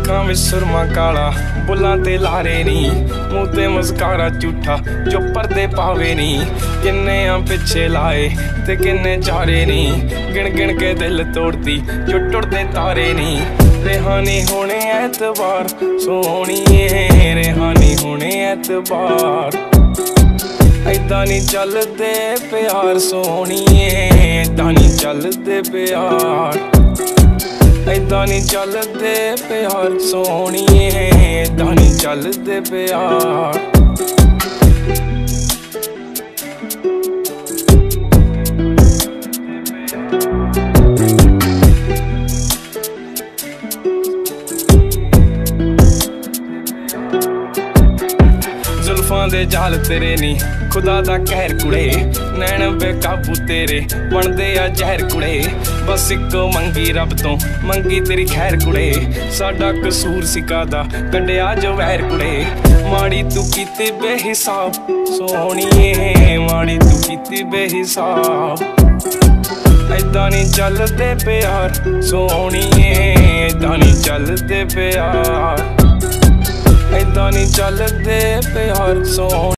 ਅੱਖਾਂ ਵਿੱਚ ਸੁਰਮਾ ਕਾਲਾ, ਬੁੱਲਾਂ ਤੇ ਲਾਰੇ ਨੀ, ਮੂੰਹ ਤੇ ਮਸਕਾਰਾ ਝੂਠਾ ਜੋ ਪਰਦੇ ਪਾਵੇ ਨੀ। ਕਿੰਨੇ ਆ ਪਿੱਛੇ ਲਾਏ ਤੇ ਕਿੰਨੇ ਚਾਰੇ ਨੀ, ਗਿਣ ਗਿਣ ਕੇ ਦਿਲ ਤੋੜਦੀ ਜੋ ਟੁੱਟਦੇ ਤਾਰੇ ਨੀ। रेहानी होने एतबार सोहणीए, रेहानी होने एतबार। ऐदां नी चलदे प्यार सोहणीए, ऐदां नी चलदे प्यार। ऐदां नी चलदे प्यार सोहणीए, ऐदां नी चलदे प्यार। जुल्फां दे जाल तेरे नी खुदा दा कहर कुड़े, नैन बेकाबू तेरे बनदे आ जहर कुड़े। बस इको मंगी रब तो मंगी तेरी खैर कुड़े, साडा कसूर सिकादा कड्डिया जो वैर कुड़े। माड़ी तू कीती बेहिसाब सोहणीए, माड़ी तू कीती बेहिसाब। ऐदां नी चलदे प्यार सोहणीए, ऐदां नी चलदे प्यार। ऐदां नी चलदे प्यार सोहणीए।